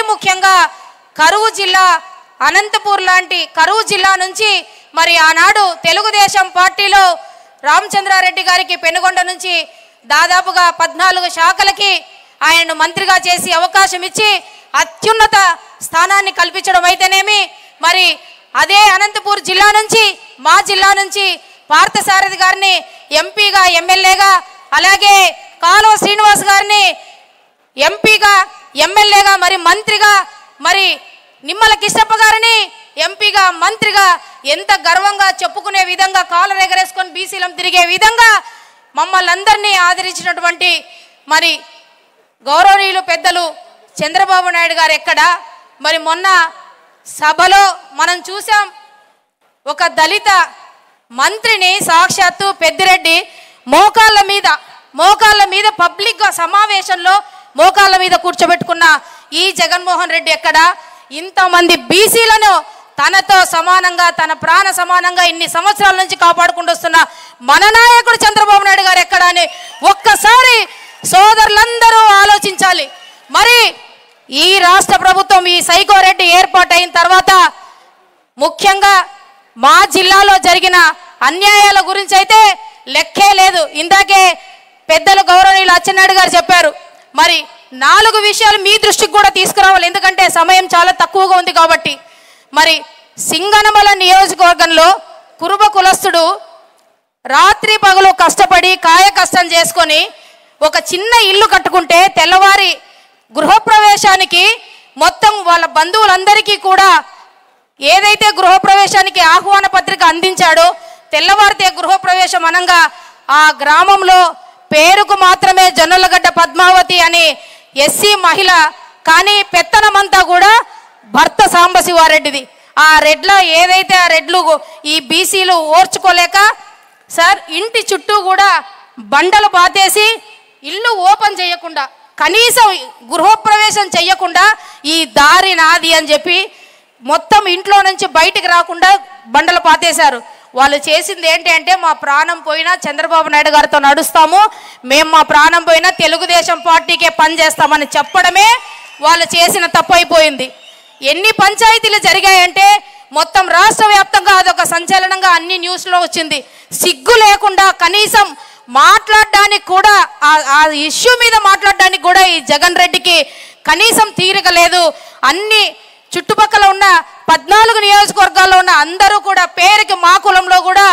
ముఖ్యంగా కరువు జిల్లా అనంతపూర్ లాంటి కరువు జిల్లా నుంచి మరి ఆనాడు తెలుగుదేశం పార్టీలో రామచంద్రారెడ్డి గారికి పెనుగొండ నుంచి దాదాపుగా 14 శాఖలకి ఆయనను మంత్రిగా చేసి అవకాశం ఇచ్చి అత్యున్నత స్థానాన్ని కల్పించడం అయితేనేమి, మరి అదే అనంతపూర్ జిల్లా నుంచి మా జిల్లా నుంచి పార్థసారథి గారిని ఎంపీగా ఎమ్మెల్యేగా, అలాగే కాలువ శ్రీనివాస్ గారిని ఎంపీగా ఎమ్మెల్యేగా మరి మంత్రిగా, మరి నిమ్మల కిష్టప్ప గారిని ఎంపీగా మంత్రిగా ఎంత గర్వంగా చెప్పుకునే విధంగా కాలు ఎగరేసుకొని బీసీలం తిరిగే విధంగా మమ్మల్ని అందరినీ ఆదరించినటువంటి మరి గౌరవనీయులు పెద్దలు చంద్రబాబు నాయుడు గారు ఎక్కడ, మరి మొన్న సభలో మనం చూసాం ఒక దళిత మంత్రిని సాక్షాత్తు పెద్దిరెడ్డి మోకాళ్ళ మీద పబ్లిక్గా సమావేశంలో మోకాళ్ళ మీద కూర్చోబెట్టుకున్న ఈ జగన్మోహన్ రెడ్డి ఎక్కడ, ఇంతమంది బీసీలను తనతో సమానంగా తన ప్రాణ సమానంగా ఇన్ని సంవత్సరాల నుంచి కాపాడుకుంటూ వస్తున్న మన నాయకుడు చంద్రబాబు నాయుడు గారు ఎక్కడ అని ఒక్కసారి సోదరులందరూ ఆలోచించాలి. మరి ఈ రాష్ట్ర ప్రభుత్వం ఈ సైకో రెడ్డి ఏర్పాటైన తర్వాత ముఖ్యంగా మా జిల్లాలో జరిగిన అన్యాయాల గురించి అయితే లెక్కే లేదు. ఇందాకే పెద్దలు గౌరవనీయులు అచ్చెన్నాయుడు గారు చెప్పారు. మరి 4 విషయాలు మీ దృష్టికి కూడా తీసుకురావాలి, ఎందుకంటే సమయం చాలా తక్కువగా ఉంది కాబట్టి. మరి సింగనమల నియోజకవర్గంలో కురుబ కులస్తుడు రాత్రి పగలు కష్టపడి కాయ కష్టం చేసుకొని ఒక చిన్న ఇల్లు కట్టుకుంటే తెల్లవారి గృహప్రవేశానికి మొత్తం వాళ్ళ బంధువులందరికీ కూడా ఏదైతే గృహప్రవేశానికి ఆహ్వాన పత్రిక అందించాడో తెల్లవారితే గృహప్రవేశం అనంగా ఆ గ్రామంలో పేరుకు మాత్రమే జొన్నలగడ్డ పద్మావతి అని ఎస్సీ మహిళ, కానీ పెత్తనమంతా కూడా భర్త సాంబశివారెడ్డిది. ఆ రెడ్ల ఏదైతే ఆ రెడ్లు ఈ బీసీలు ఓర్చుకోలేక సార్ ఇంటి చుట్టూ కూడా బండలు పాతేసి ఇల్లు ఓపెన్ చేయకుండా కనీసం గృహప్రవేశం చెయ్యకుండా ఈ దారి నాది అని చెప్పి మొత్తం ఇంట్లో నుంచి బయటికి రాకుండా బండలు పాతేశారు. వాళ్ళు చేసింది ఏంటి అంటే మా ప్రాణం పోయినా చంద్రబాబు నాయుడు గారితో నడుస్తాము, మేము మా ప్రాణం పోయినా తెలుగుదేశం పార్టీకే పనిచేస్తామని చెప్పడమే వాళ్ళు చేసిన తప్పు అయిపోయింది. ఎన్ని పంచాయతీలు జరిగాయంటే మొత్తం రాష్ట్ర వ్యాప్తంగా అదొక సంచలనంగా అన్ని న్యూస్లో వచ్చింది. సిగ్గు లేకుండా కనీసం మాట్లాడడానికి కూడా ఆ ఇష్యూ మీద మాట్లాడడానికి కూడా ఈ జగన్ రెడ్డికి కనీసం తీరిక లేదు. అన్ని చుట్టుపక్కల ఉన్న 14 నియోజకవర్గాల్లో ఉన్న అందరూ కూడా పేరుకి మా కులంలో కూడా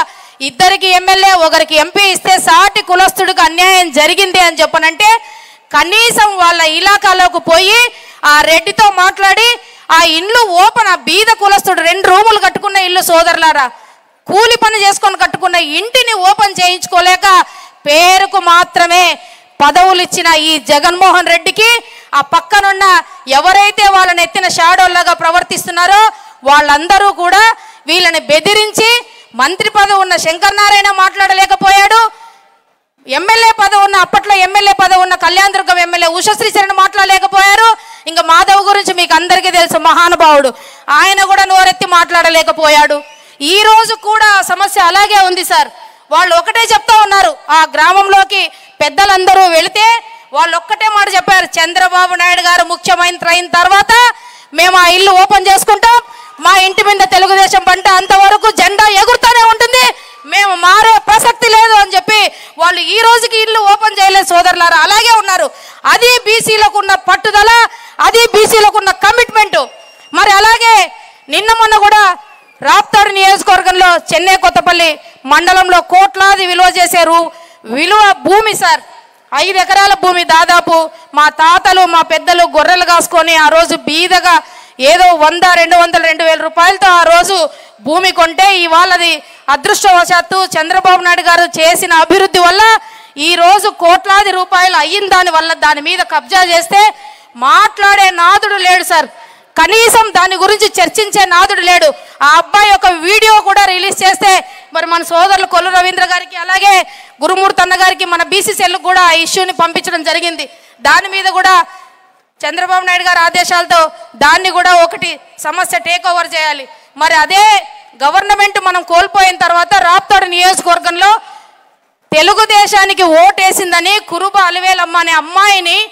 2 ఎమ్మెల్యే 1 ఎంపీ ఇస్తే సాటి కులస్తుడికి అన్యాయం జరిగింది అని చెప్పనంటే కనీసం వాళ్ళ ఇలాకాలోకి పోయి ఆ రెడ్డితో మాట్లాడి ఆ ఇల్లు ఓపెన్, ఆ బీద కులస్తుడు 2 రూములు కట్టుకున్న ఇల్లు సోదరులారా, కూలి పని చేసుకొని కట్టుకున్న ఇంటిని ఓపెన్ చేయించుకోలేక పేరుకు మాత్రమే పదవులు ఇచ్చిన ఈ జగన్మోహన్ రెడ్డికి ఆ పక్కనున్న ఎవరైతే వాళ్ళని ఎత్తిన షాడోల్లాగా ప్రవర్తిస్తున్నారో వాళ్ళందరూ కూడా వీళ్ళని బెదిరించి మంత్రి పదవి ఉన్న శంకరనారాయణ మాట్లాడలేకపోయాడు, ఎమ్మెల్యే పదవి ఉన్న అప్పట్లో ఎమ్మెల్యే పదవి ఉన్న కళ్యాణదుర్గం ఎమ్మెల్యే ఉషశ్రీ చరణ్ మాట్లాడలేకపోయారు. ఇంకా మాధవ్ గురించి మీకు అందరికీ తెలుసు, మహానుభావుడు, ఆయన కూడా నోరెత్తి మాట్లాడలేకపోయాడు. ఈ రోజు కూడా సమస్య అలాగే ఉంది సార్. వాళ్ళు ఒకటే చెప్తా ఉన్నారు, ఆ గ్రామంలోకి పెద్దలందరూ వెళితే వాళ్ళు ఒక్కటే మాట చెప్పారు, చంద్రబాబు నాయుడు గారు ముఖ్యమంత్రి అయిన తర్వాత మేము ఆ ఇల్లు ఓపెన్ చేసుకుంటాం, మా ఇంటి మీద తెలుగుదేశం పంట అంతవరకు జెండా ఎగురుతూనే ఉంటుంది, మేము మారే ప్రసక్తి లేదు అని చెప్పి వాళ్ళు ఈ రోజుకి ఇల్లు ఓపెన్ చేయలేదు సోదరులారా. అలాగే ఉన్నారు. అది బీసీలకు ఉన్న పట్టుదల, అది బీసీలకు ఉన్న కమిట్మెంటు. మరి అలాగే నిన్న మొన్న కూడా రాప్తాడు నియోజకవర్గంలో చెన్నై కొత్తపల్లి మండలంలో కోట్లాది విలువ చేసే విలువ భూమి సార్, 5 ఎకరాల భూమి దాదాపు మా తాతలు మా పెద్దలు గొర్రెలు కాసుకొని ఆ రోజు బీదగా ఏదో 100, 200, 2,000 రూపాయలతో ఆ రోజు భూమి కొంటే ఇవాళది అదృష్టవశాత్తు చంద్రబాబు నాయుడు గారు చేసిన అభివృద్ధి వల్ల ఈ రోజు కోట్లాది రూపాయలు అయిన దాని వల్ల దాని మీద కబ్జా చేస్తే మాట్లాడే నాదుడు లేడు సార్, కనీసం దాని గురించి చర్చించే నాదుడు లేడు. ఆ అబ్బాయి ఒక వీడియో కూడా రిలీజ్ చేస్తే మరి మన సోదరులు కొల్లు రవీంద్ర గారికి అలాగే గురుమూర్తి అన్న గారికి మన బీసీసీఎల్కి కూడా ఆ ఇష్యూని పంపించడం జరిగింది. దాని మీద కూడా చంద్రబాబు నాయుడు గారి ఆదేశాలతో దాన్ని కూడా ఒకటి సమస్య టేక్ ఓవర్ చేయాలి. మరి అదే గవర్నమెంట్ మనం కోల్పోయిన తర్వాత రాప్తాడు నియోజకవర్గంలో తెలుగుదేశానికి ఓటేసిందని కురుబ అలివేలమ్మ అనే అమ్మాయిని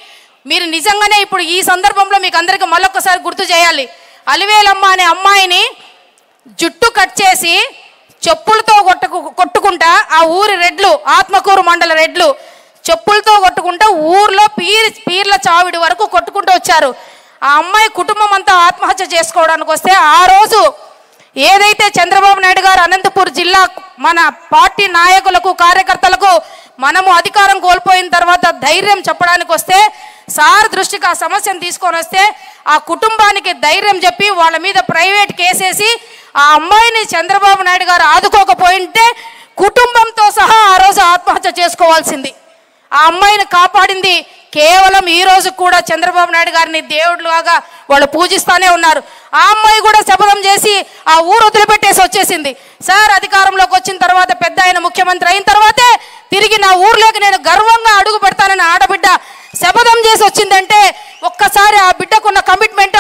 మీరు నిజంగానే ఇప్పుడు ఈ సందర్భంలో మీకు అందరికీ మళ్ళొక్కసారి గుర్తు చేయాలి. అలివేలమ్మ అనే అమ్మాయిని జుట్టు కట్ చేసి చెప్పులతో కొట్టుకుంటా ఆ ఊరి రెడ్లు, ఆత్మకూరు మండల రెడ్లు చెప్పులతో కొట్టుకుంటా ఊర్లో పీర్ల చావిడి వరకు కొట్టుకుంటూ వచ్చారు. ఆ అమ్మాయి కుటుంబం అంతా ఆత్మహత్య చేసుకోవడానికి వస్తే ఆ రోజు ఏదైతే చంద్రబాబు నాయుడు గారు అనంతపూర్ జిల్లా మన పార్టీ నాయకులకు, కార్యకర్తలకు మనము అధికారం కోల్పోయిన తర్వాత ధైర్యం చెప్పడానికి వస్తే, సార్ దృష్టికి ఆ సమస్యను తీసుకొని వస్తే ఆ కుటుంబానికి ధైర్యం చెప్పి వాళ్ళ మీద ప్రైవేట్ కేసేసి ఆ అమ్మాయిని చంద్రబాబు నాయుడు గారు ఆదుకోకపోయింటే కుటుంబంతో సహా ఆ రోజు ఆత్మహత్య చేసుకోవాల్సింది. ఆ అమ్మాయిని కాపాడింది కేవలం ఈ రోజు కూడా చంద్రబాబు నాయుడు గారిని దేవుడిలాగా వాళ్ళు పూజిస్తానే ఉన్నారు. ఆ అమ్మాయి కూడా శపథం చేసి ఆ ఊరు వదిలిపెట్టేసి వచ్చేసింది. సార్ అధికారంలోకి వచ్చిన తర్వాత పెద్ద ఆయన ముఖ్యమంత్రి అయిన తర్వాతే తిరిగి నా ఊర్లోకి నేను గర్వంగా అడుగు పెడతానని ఆడబిడ్డ శపథం చేసి వచ్చిందంటే ఒక్కసారి ఆ బిడ్డకున్న కమిట్మెంట్